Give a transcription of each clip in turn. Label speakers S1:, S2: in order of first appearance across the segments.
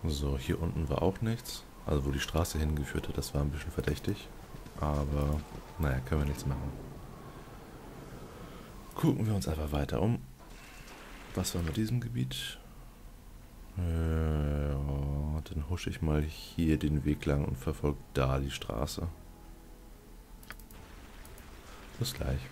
S1: So, hier unten war auch nichts. Also wo die Straße hingeführt hat, das war ein bisschen verdächtig. Aber, naja, können wir nichts machen. Gucken wir uns einfach weiter um. Was war mit diesem Gebiet? Ja, dann husche ich mal hier den Weg lang und verfolge da die Straße. Bis gleich.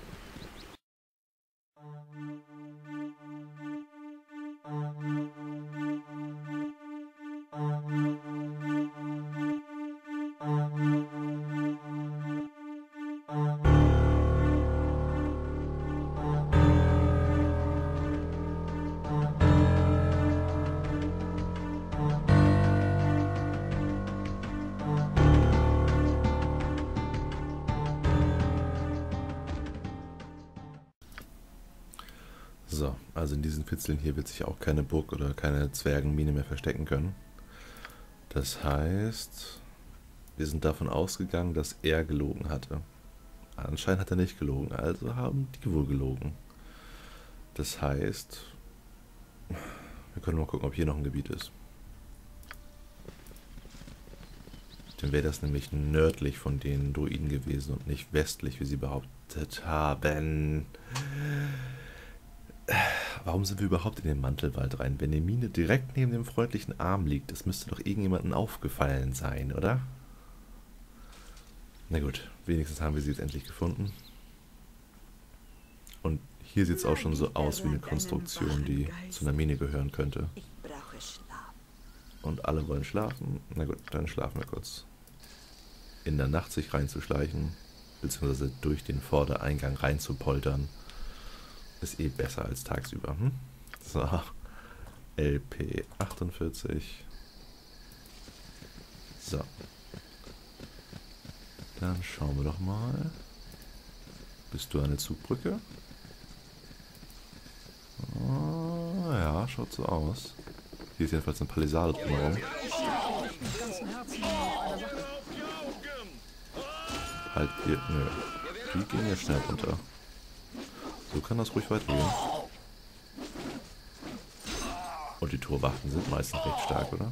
S1: So, also in diesen Fitzeln hier wird sich auch keine Burg oder keine Zwergenmine mehr verstecken können. Das heißt, wir sind davon ausgegangen, dass er gelogen hatte. Anscheinend hat er nicht gelogen, also haben die wohl gelogen. Das heißt, wir können mal gucken, ob hier noch ein Gebiet ist. Dann wäre das nämlich nördlich von den Druiden gewesen und nicht westlich, wie sie behauptet haben. Warum sind wir überhaupt in den Mantelwald rein? Wenn die Mine direkt neben dem freundlichen Arm liegt, das müsste doch irgendjemandem aufgefallen sein, oder? Na gut, wenigstens haben wir sie jetzt endlich gefunden. Und hier sieht es auch schon so aus wie eine Konstruktion, die zu einer Mine gehören könnte. Und alle wollen schlafen. Na gut, dann schlafen wir kurz. In der Nacht sich reinzuschleichen, beziehungsweise durch den Vordereingang reinzupoltern, ist eh besser als tagsüber. So, LP 48. So. Dann schauen wir doch mal. Bist du eine Zugbrücke? Oh, ja, schaut so aus. Hier ist jedenfalls eine Palisade drumherum. Halt hier, nö. Die gehen ja schnell runter. So kann das ruhig weitergehen. Und die Torwachten sind meistens recht stark, oder?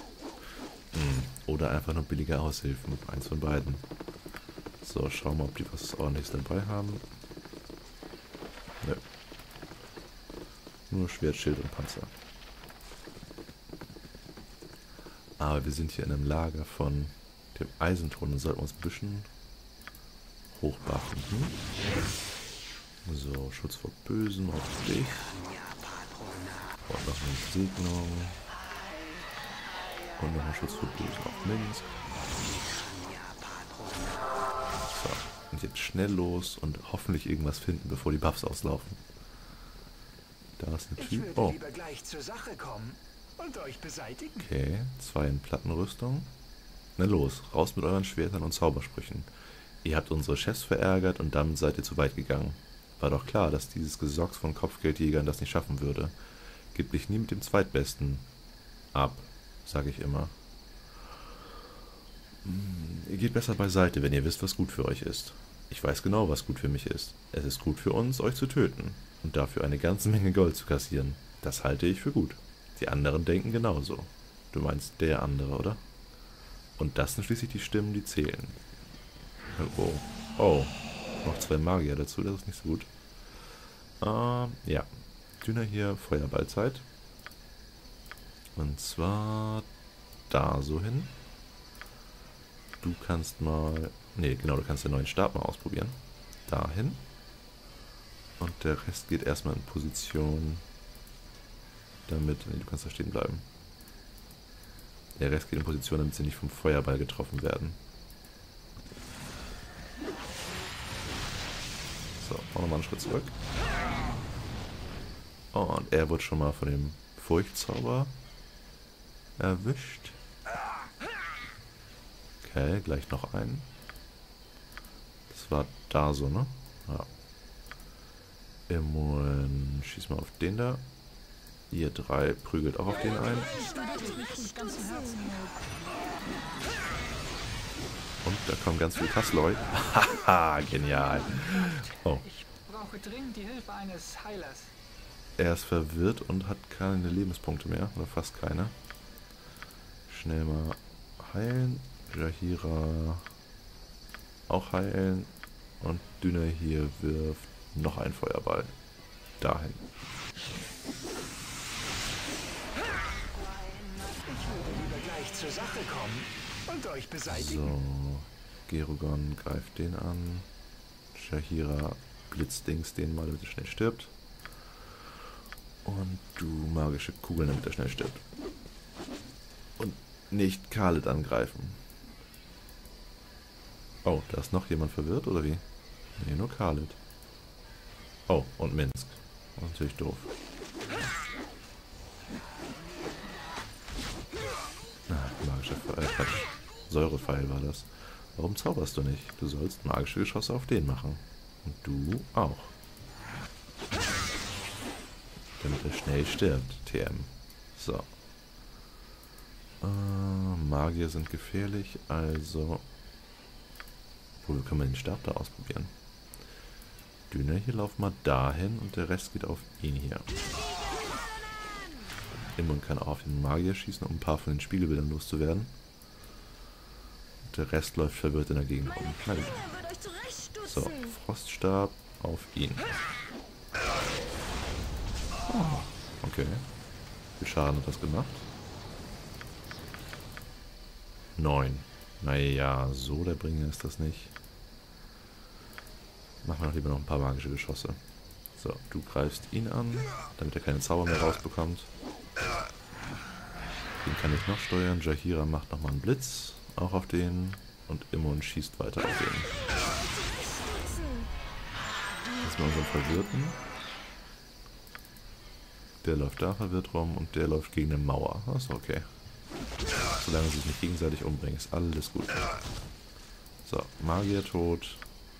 S1: Oder einfach nur billige Aushilfen. Eins von beiden. So, schauen wir mal, ob die was Ordentliches dabei haben. Nö. Nur Schwert, Schild und Panzer. Aber wir sind hier in einem Lager von dem Eisenton und sollten uns ein bisschen hochbuffen. So, Schutz vor Bösen auf dich. Und noch eine Segnung. Und noch ein Schutz vor Bösen auf Minsk. So, und jetzt schnell los und hoffentlich irgendwas finden, bevor die Buffs auslaufen. Da ist ein Typ. Oh. Okay, 2 in Plattenrüstung. Na los, raus mit euren Schwertern und Zaubersprüchen. Ihr habt unsere Chefs verärgert und damit seid ihr zu weit gegangen. War doch klar, dass dieses Gesocks von Kopfgeldjägern das nicht schaffen würde. Gib dich nie mit dem Zweitbesten ab, sage ich immer. Ihr geht besser beiseite, wenn ihr wisst, was gut für euch ist. Ich weiß genau, was gut für mich ist. Es ist gut für uns, euch zu töten und dafür eine ganze Menge Gold zu kassieren. Das halte ich für gut. Die anderen denken genauso. Du meinst der andere, oder? Und das sind schließlich die Stimmen, die zählen. Oh. Oh. Noch 2 Magier dazu, das ist nicht so gut. Ja. Dünner hier, Feuerballzeit. Und zwar da so hin. Du kannst mal... Ne, genau, du kannst den neuen Stab mal ausprobieren. Dahin. Und der Rest geht erstmal in Position, damit... Ne, du kannst da stehen bleiben. Der Rest geht in Position, damit sie nicht vom Feuerball getroffen werden. So, auch nochmal einen Schritt zurück. Und er wird schon mal von dem Furchtzauber erwischt. Okay, gleich noch einen. Das war da so, ne? Ja. Immun, schieß mal auf den da. Ihr 3 prügelt auch auf den ein. Und da kommen ganz viele Kassloi. Haha, genial. Oh.
S2: Ich brauche dringend die Hilfe eines Heilers.
S1: Er ist verwirrt und hat keine Lebenspunkte mehr. Oder fast keine. Schnell mal heilen. Jaheira auch heilen. Und Dünner hier wirft noch einen Feuerball. Dahin.
S3: Ich würde lieber gleich zur Sache kommen und euch beseitigen.
S1: So, Gerugon greift den an. Jaheira blitzdings den mal, damit er schnell stirbt. Und du magische Kugeln, damit er schnell stirbt. Und nicht Khaled angreifen. Oh, da ist noch jemand verwirrt, oder wie? Nee, nur Khaled. Oh, und Minsk. Das ist natürlich doof. Magischer Quatsch. Säurepfeil war das. Warum zauberst du nicht? Du sollst magische Geschosse auf den machen. Und du auch. Damit er schnell stirbt, TM. So. Magier sind gefährlich, also... Wo können wir den Stab da ausprobieren? Dünner, hier lauf mal dahin und der Rest geht auf ihn hier. Immun kann auch auf den Magier schießen, um ein paar von den Spiegelbildern loszuwerden. Und der Rest läuft verwirrt in der Gegend rum. Na gut. So, Froststab auf ihn. Oh, okay. Wie viel Schaden hat das gemacht? 9. Naja, so der Bringer ist das nicht. Machen wir doch lieber noch ein paar magische Geschosse. So, du greifst ihn an, damit er keine Zauber mehr rausbekommt. Den kann ich noch steuern. Jaheira macht nochmal einen Blitz, auch auf den. Und Immun schießt weiter auf den. Jetzt mal unseren Verwirrten. Der läuft da verwirrt rum und der läuft gegen eine Mauer. Das ist okay. Solange sie sich nicht gegenseitig umbringen, ist alles gut. So, Magier tot.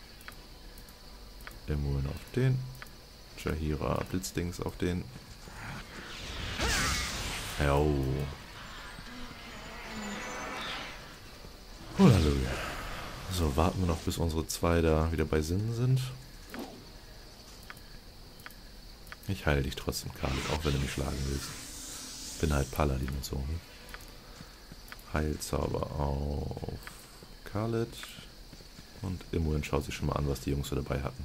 S1: Immun auf den. Jaheira Blitzdings auf den. Jo. Halleluja. So, warten wir noch, bis unsere zwei da wieder bei Sinnen sind. Ich heile dich trotzdem, Khaled, auch wenn du mich schlagen willst. Bin halt Paladin und so. Ne? Heilzauber auf Khaled. Und Immun schaut sich schon mal an, was die Jungs so dabei hatten.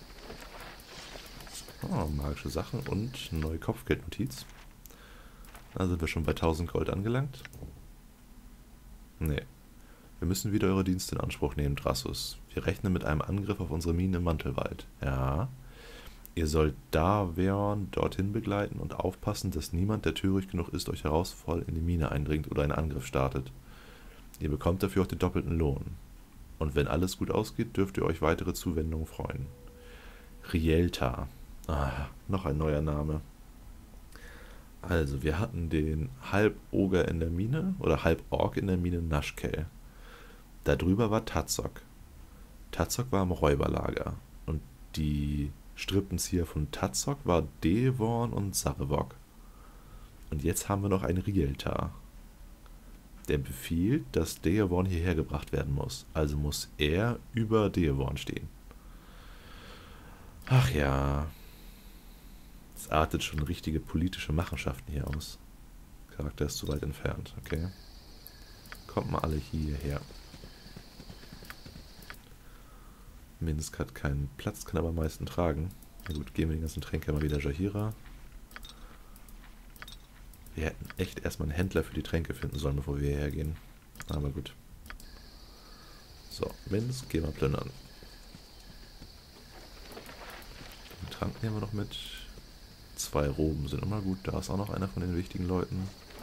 S1: Oh, magische Sachen und neue Kopfgeldnotiz. Da sind wir schon bei 1000 Gold angelangt. Nee. Wir müssen wieder eure Dienste in Anspruch nehmen, Drassus. Wir rechnen mit einem Angriff auf unsere Mine im Mantelwald. Ja. Ihr sollt Daveon dorthin begleiten und aufpassen, dass niemand, der töricht genug ist, euch herausvoll in die Mine eindringt oder einen Angriff startet. Ihr bekommt dafür auch den doppelten Lohn. Und wenn alles gut ausgeht, dürft ihr euch weitere Zuwendungen freuen. Rielta. Ah, noch ein neuer Name. Also, wir hatten den Halboger in der Mine, oder Halborg in der Mine Nashkel. Da drüber war Tazok. Tazok war im Räuberlager. Und die Strippenzieher von Tazok war Devorn und Sarevok. Und jetzt haben wir noch einen Rielta. Der befiehlt, dass Devorn hierher gebracht werden muss. Also muss er über Devorn stehen. Ach ja. Es artet schon richtige politische Machenschaften hier aus. Charakter ist zu weit entfernt, okay. Kommt mal alle hierher. Minsk hat keinen Platz, kann aber am meisten tragen. Na gut, geben wir die ganzen Tränke mal wieder Jaheira. Wir hätten echt erstmal einen Händler für die Tränke finden sollen, bevor wir hierher gehen. Aber gut. So, Minsk, gehen wir plündern. Den Trank nehmen wir noch mit. 2 Roben sind immer gut. Da ist auch noch einer von den wichtigen Leuten.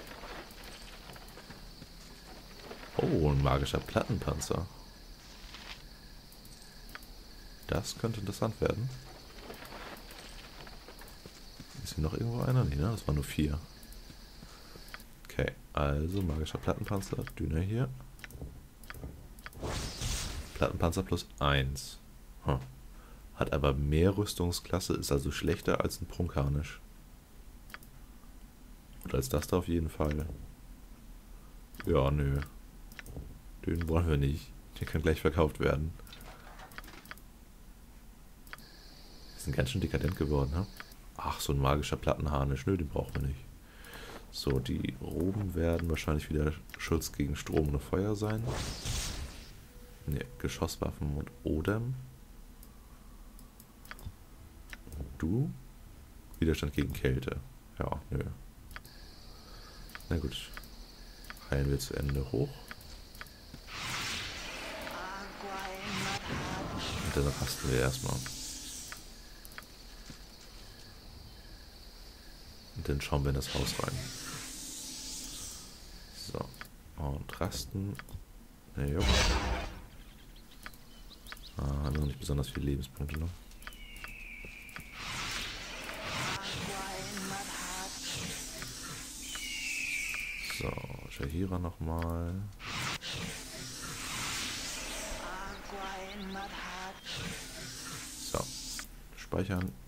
S1: Oh, ein magischer Plattenpanzer. Das könnte interessant werden. Ist hier noch irgendwo einer? Nee, ne? Das waren nur 4. Okay, also magischer Plattenpanzer. Dünner hier. Plattenpanzer plus 1. Huh. Hat aber mehr Rüstungsklasse, ist also schlechter als ein Prunkharnisch. Oder als das da auf jeden Fall. Ja, nö. Den wollen wir nicht. Der kann gleich verkauft werden. Die sind ganz schön dekadent geworden, ne? Ach, so ein magischer Plattenharnisch. Nö, den brauchen wir nicht. So, die Roben werden wahrscheinlich wieder Schutz gegen Strom und Feuer sein. Ne, Geschosswaffen und Odem. Und du? Widerstand gegen Kälte. Ja, nö. Na gut. Heilen wir zu Ende hoch. Und dann rasten wir erstmal. Und dann schauen wir in das Haus rein. So. Und rasten. Ja. Haben wir noch nicht besonders viele Lebenspunkte noch. So, Shahira nochmal. So, speichern.